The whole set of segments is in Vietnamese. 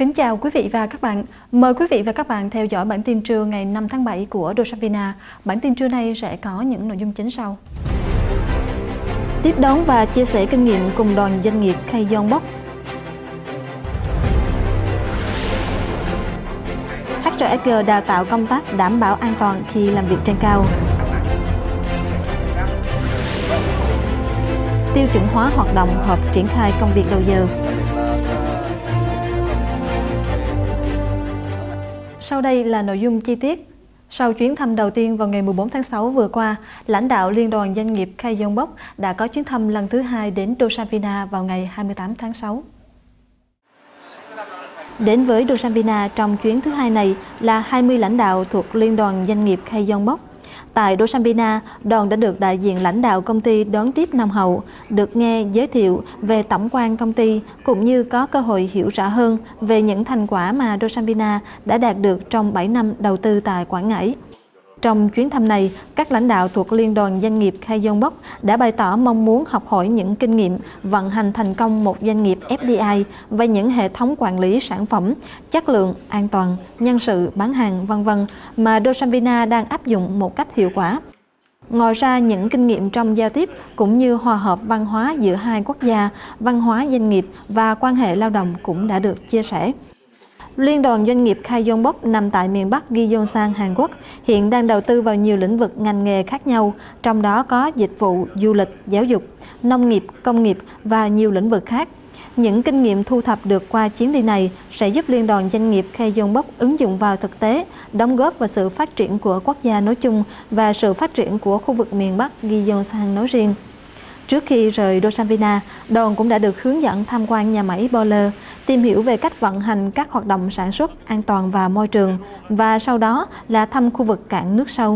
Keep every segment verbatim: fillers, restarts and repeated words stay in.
Kính chào quý vị và các bạn. Mời quý vị và các bạn theo dõi bản tin trưa ngày năm tháng bảy của Dosavina. Bản tin trưa nay sẽ có những nội dung chính sau. Tiếp đón và chia sẻ kinh nghiệm cùng đoàn doanh nghiệp Kayonbok. hát rờ ét giê đào tạo công tác đảm bảo an toàn khi làm việc trên cao. Tiêu chuẩn hóa hoạt động họp triển khai công việc đầu giờ. Sau đây là nội dung chi tiết. Sau chuyến thăm đầu tiên vào ngày mười bốn tháng sáu vừa qua, lãnh đạo Liên đoàn Doanh nghiệp Kayonbok đã có chuyến thăm lần thứ hai đến Dosavina vào ngày hai mươi tám tháng sáu. Đến với Dosavina trong chuyến thứ hai này là hai mươi lãnh đạo thuộc Liên đoàn Doanh nghiệp Kayonbok. Tại Dosavina, đoàn đã được đại diện lãnh đạo công ty đón tiếp nồng hậu, được nghe giới thiệu về tổng quan công ty cũng như có cơ hội hiểu rõ hơn về những thành quả mà Dosavina đã đạt được trong bảy năm đầu tư tại Quảng Ngãi. Trong chuyến thăm này, các lãnh đạo thuộc Liên đoàn Doanh nghiệp Kayonbok đã bày tỏ mong muốn học hỏi những kinh nghiệm vận hành thành công một doanh nghiệp ép đê i và những hệ thống quản lý sản phẩm, chất lượng, an toàn, nhân sự, bán hàng, vân vân mà Dosavina đang áp dụng một cách hiệu quả. Ngoài ra, những kinh nghiệm trong giao tiếp cũng như hòa hợp văn hóa giữa hai quốc gia, văn hóa doanh nghiệp và quan hệ lao động cũng đã được chia sẻ. Liên đoàn Doanh nghiệp Kayonbok nằm tại miền Bắc Gyeongsang, Hàn Quốc, hiện đang đầu tư vào nhiều lĩnh vực ngành nghề khác nhau, trong đó có dịch vụ, du lịch, giáo dục, nông nghiệp, công nghiệp và nhiều lĩnh vực khác. Những kinh nghiệm thu thập được qua chuyến đi này sẽ giúp Liên đoàn Doanh nghiệp Kayonbok ứng dụng vào thực tế, đóng góp vào sự phát triển của quốc gia nói chung và sự phát triển của khu vực miền Bắc Gyeongsang nói riêng. Trước khi rời Dosavina, đoàn cũng đã được hướng dẫn tham quan nhà máy boiler, tìm hiểu về cách vận hành các hoạt động sản xuất an toàn và môi trường, và sau đó là thăm khu vực cảng nước sâu.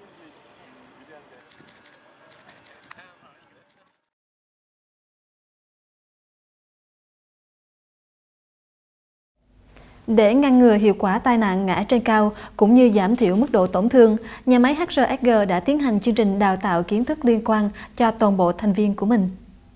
Để ngăn ngừa hiệu quả tai nạn ngã trên cao cũng như giảm thiểu mức độ tổn thương, nhà máy hát rờ ét giê đã tiến hành chương trình đào tạo kiến thức liên quan cho toàn bộ thành viên của mình.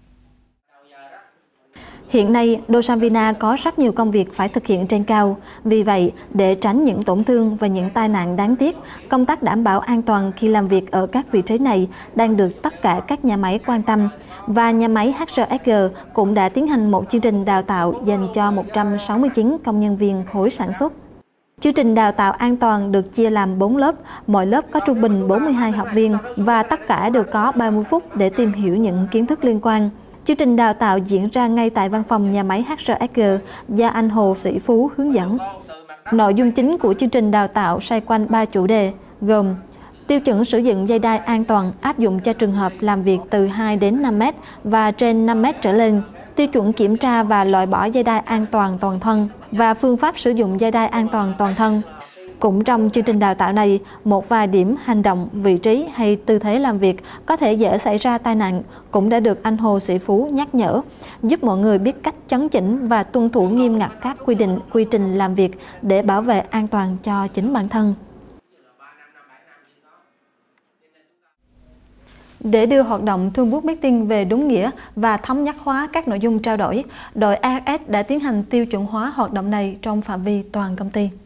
Hiện nay, Dosavina có rất nhiều công việc phải thực hiện trên cao. Vì vậy, để tránh những tổn thương và những tai nạn đáng tiếc, công tác đảm bảo an toàn khi làm việc ở các vị trí này đang được tất cả các nhà máy quan tâm. Và nhà máy hát rờ ét giê cũng đã tiến hành một chương trình đào tạo dành cho một trăm sáu mươi chín công nhân viên khối sản xuất. Chương trình đào tạo an toàn được chia làm bốn lớp, mỗi lớp có trung bình bốn mươi hai học viên và tất cả đều có ba mươi phút để tìm hiểu những kiến thức liên quan. Chương trình đào tạo diễn ra ngay tại văn phòng nhà máy hát rờ ét giê do anh Hồ Sĩ Phú hướng dẫn. Nội dung chính của chương trình đào tạo xoay quanh ba chủ đề gồm tiêu chuẩn sử dụng dây đai an toàn áp dụng cho trường hợp làm việc từ hai đến năm mét và trên năm mét trở lên, tiêu chuẩn kiểm tra và loại bỏ dây đai an toàn toàn thân và phương pháp sử dụng dây đai an toàn toàn thân. Cũng trong chương trình đào tạo này, một vài điểm hành động, vị trí hay tư thế làm việc có thể dễ xảy ra tai nạn cũng đã được anh Hồ Sĩ Phú nhắc nhở, giúp mọi người biết cách chấn chỉnh và tuân thủ nghiêm ngặt các quy định, quy trình làm việc để bảo vệ an toàn cho chính bản thân. Để đưa hoạt động Thunebook Meeting về đúng nghĩa và thống nhất hóa các nội dung trao đổi, đội a ét ét đã tiến hành tiêu chuẩn hóa hoạt động này trong phạm vi toàn công ty.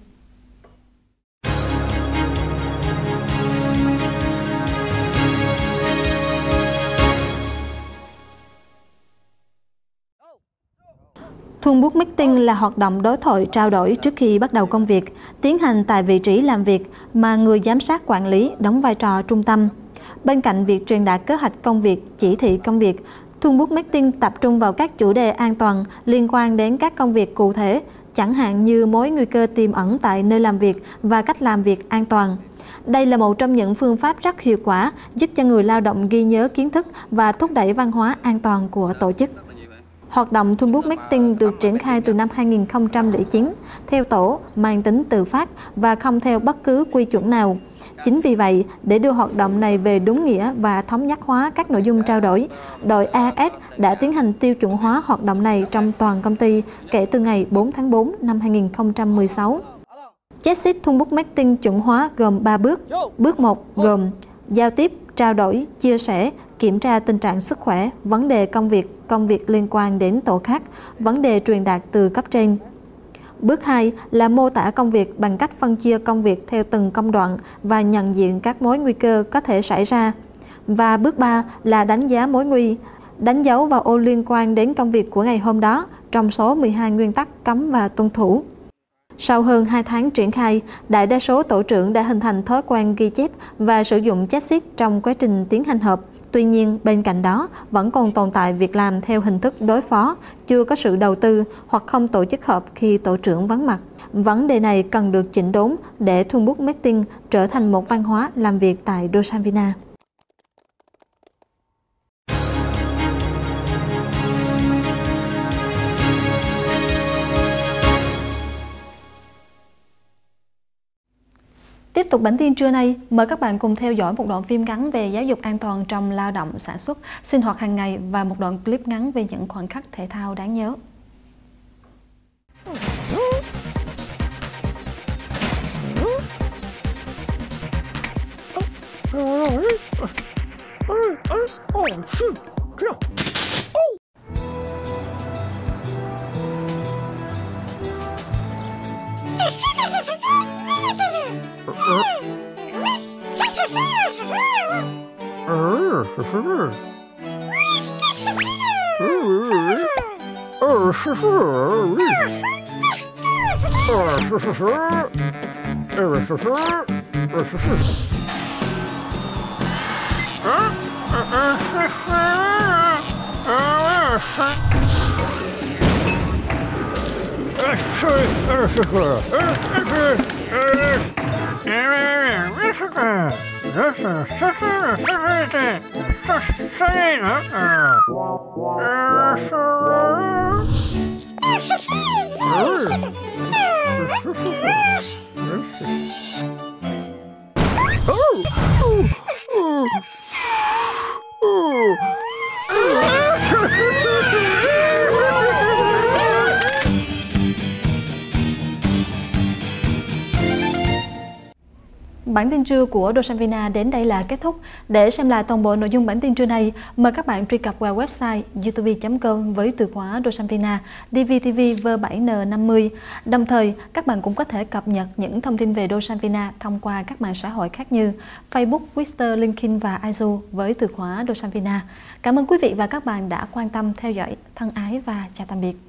Thunebook Meeting là hoạt động đối thoại trao đổi trước khi bắt đầu công việc, tiến hành tại vị trí làm việc mà người giám sát quản lý đóng vai trò trung tâm. Bên cạnh việc truyền đạt kế hoạch công việc, chỉ thị công việc, Thunebook Meeting tập trung vào các chủ đề an toàn liên quan đến các công việc cụ thể, chẳng hạn như mối nguy cơ tiềm ẩn tại nơi làm việc và cách làm việc an toàn. Đây là một trong những phương pháp rất hiệu quả giúp cho người lao động ghi nhớ kiến thức và thúc đẩy văn hóa an toàn của tổ chức. Hoạt động Thunebook Meeting được triển khai từ năm hai nghìn không trăm lẻ chín, theo tổ, mang tính tự phát và không theo bất cứ quy chuẩn nào. Chính vì vậy, để đưa hoạt động này về đúng nghĩa và thống nhất hóa các nội dung trao đổi, đội a ét ét đã tiến hành tiêu chuẩn hóa hoạt động này trong toàn công ty kể từ ngày bốn tháng tư năm hai nghìn không trăm mười sáu. Checklist Thunebook Meeting chuẩn hóa gồm ba bước. Bước một gồm giao tiếp, trao đổi, chia sẻ, kiểm tra tình trạng sức khỏe, vấn đề công việc, công việc liên quan đến tổ khác, vấn đề truyền đạt từ cấp trên. Bước hai là mô tả công việc bằng cách phân chia công việc theo từng công đoạn và nhận diện các mối nguy cơ có thể xảy ra. Và bước ba là đánh giá mối nguy, đánh dấu vào ô liên quan đến công việc của ngày hôm đó trong số mười hai nguyên tắc cấm và tuân thủ. Sau hơn hai tháng triển khai, đại đa số tổ trưởng đã hình thành thói quen ghi chép và sử dụng checklist trong quá trình tiến hành họp. Tuy nhiên, bên cạnh đó, vẫn còn tồn tại việc làm theo hình thức đối phó, chưa có sự đầu tư hoặc không tổ chức họp khi tổ trưởng vắng mặt. Vấn đề này cần được chỉnh đốn để Toolbox Meeting trở thành một văn hóa làm việc tại Dosanvina. Tiếp tục bản tin trưa nay, mời các bạn cùng theo dõi một đoạn phim ngắn về giáo dục an toàn trong lao động sản xuất, sinh hoạt hàng ngày và một đoạn clip ngắn về những khoảnh khắc thể thao đáng nhớ. Bản tin trưa của Dosanvina đến đây là kết thúc. Để xem lại toàn bộ nội dung bản tin trưa này, mời các bạn truy cập vào website youtube chấm com với từ khóa Dosanvina đê vê tê vê V bảy N năm mươi. Đồng thời, các bạn cũng có thể cập nhật những thông tin về Dosanvina thông qua các mạng xã hội khác như Facebook, Twitter, LinkedIn và i giê ô với từ khóa Dosanvina. Cảm ơn quý vị và các bạn đã quan tâm theo dõi. Thân ái và chào tạm biệt.